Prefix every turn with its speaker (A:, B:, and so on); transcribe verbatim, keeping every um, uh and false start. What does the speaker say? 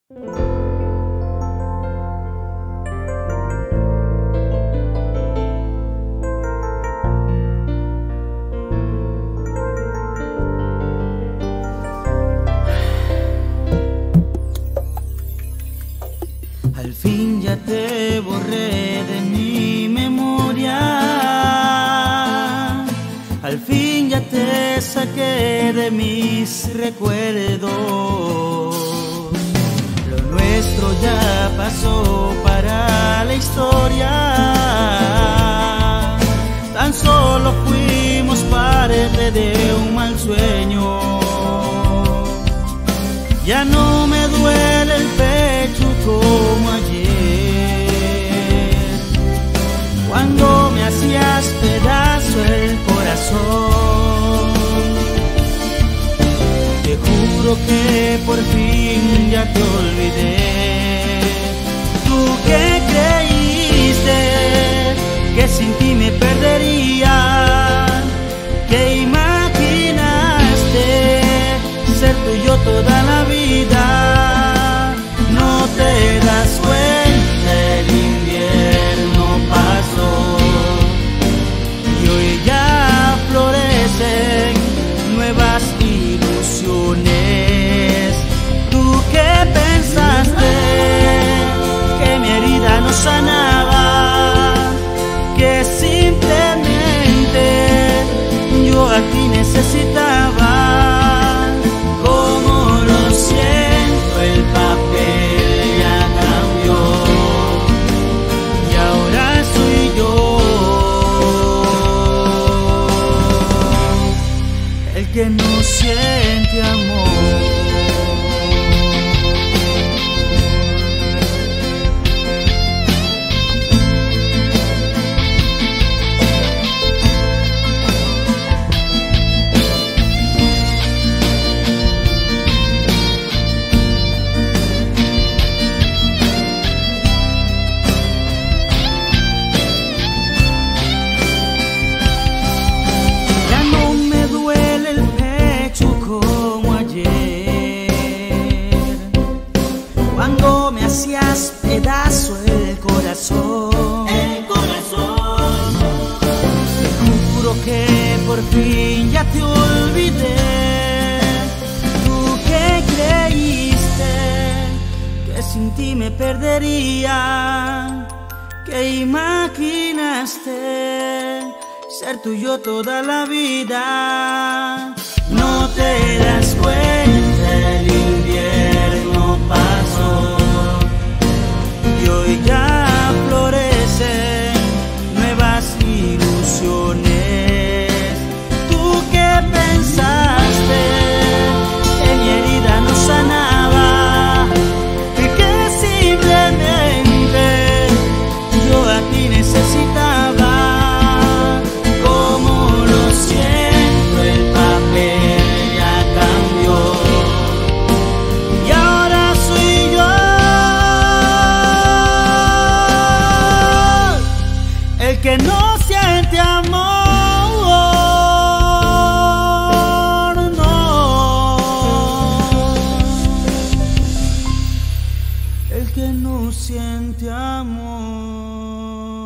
A: Al fin ya te borré de mi memoria, al fin ya te saqué de mis recuerdos. Lo nuestro ya pasó para la historia, tan solo fuimos parte de un mal sueño. Ya no me duele el pecho como ayer, cuando me hacías pedazo el corazón. Te juro que por fin ya te olvidé. Tú que creíste que sin ti me perdería, que imaginaste ser tuyo toda la vida. No te das cuenta, el invierno pasó y hoy ya florecen nuevas ilusiones. Tú que pensaste que mi herida no sanaba, que simplemente yo a ti necesitaba. Que no siente amor. Cuando me hacías pedazo el corazón, el corazón. Te juro que por fin ya te olvidé. Tú que creíste que sin ti me perdería, que imaginaste ser tuyo toda la vida. No te das cuenta, el invierno pasó y hoy ya florecen nuevas ilusiones. Tú que pensaste que mi herida no sanaba, y que simplemente yo a ti necesitaba. Como lo siento, el papel ya cambió y ahora soy yo el que no siente amor, no, el que no siente amor.